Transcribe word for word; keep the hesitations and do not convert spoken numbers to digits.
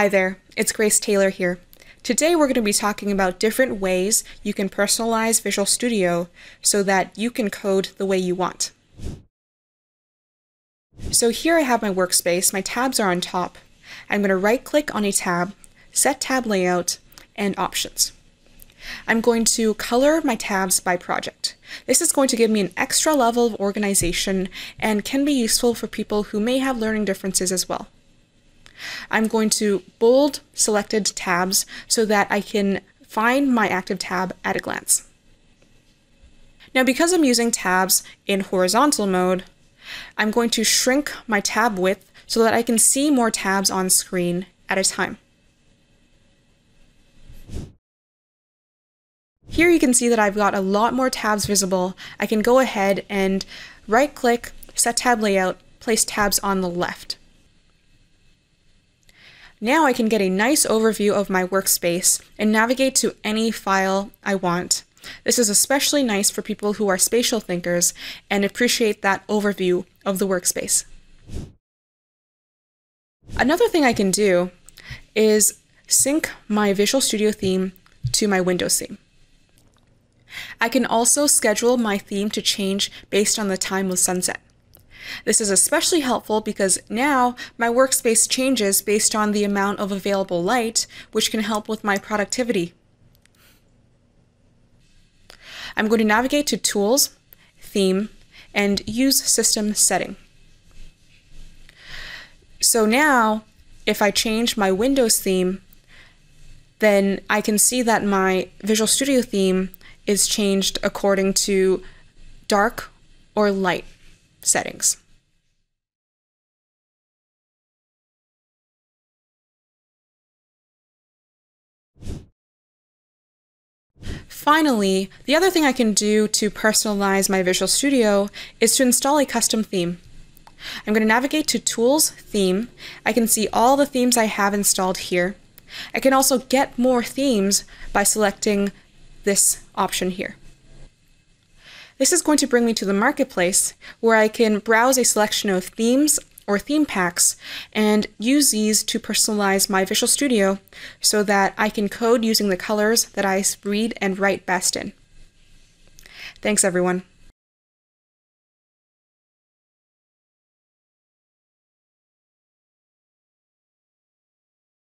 Hi there, it's Grace Taylor here. Today we're going to be talking about different ways you can personalize Visual Studio so that you can code the way you want. So here I have my workspace. My tabs are on top. I'm going to right-click on a tab, set tab layout, and options. I'm going to color my tabs by project. This is going to give me an extra level of organization and can be useful for people who may have learning differences as well. I'm going to bold selected tabs so that I can find my active tab at a glance. Now, because I'm using tabs in horizontal mode, I'm going to shrink my tab width so that I can see more tabs on screen at a time. Here you can see that I've got a lot more tabs visible. I can go ahead and right-click, set tab layout, place tabs on the left. Now I can get a nice overview of my workspace and navigate to any file I want. This is especially nice for people who are spatial thinkers and appreciate that overview of the workspace. Another thing I can do is sync my Visual Studio theme to my Windows theme. I can also schedule my theme to change based on the time of sunset. This is especially helpful because now my workspace changes based on the amount of available light, which can help with my productivity. I'm going to navigate to Tools, Theme, and use System Setting. So now, if I change my Windows theme, then I can see that my Visual Studio theme is changed according to dark or light settings. Finally, the other thing I can do to personalize my Visual Studio is to install a custom theme. I'm going to navigate to Tools, Theme. I can see all the themes I have installed here. I can also get more themes by selecting this option here. This is going to bring me to the marketplace where I can browse a selection of themes or theme packs and use these to personalize my Visual Studio so that I can code using the colors that I read and write best in. Thanks, everyone.